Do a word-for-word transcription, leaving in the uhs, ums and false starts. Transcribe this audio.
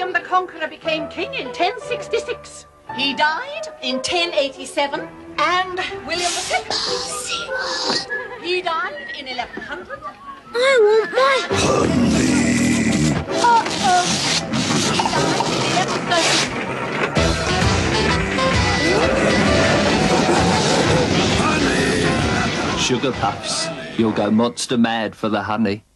William the Conqueror became king in ten sixty-six. He died in ten eighty-seven. And William the Second. He died in eleven hundred. I want my honey. Uh-oh. He died in eleven thirty. Sugar Puffs. You'll go monster mad for the honey.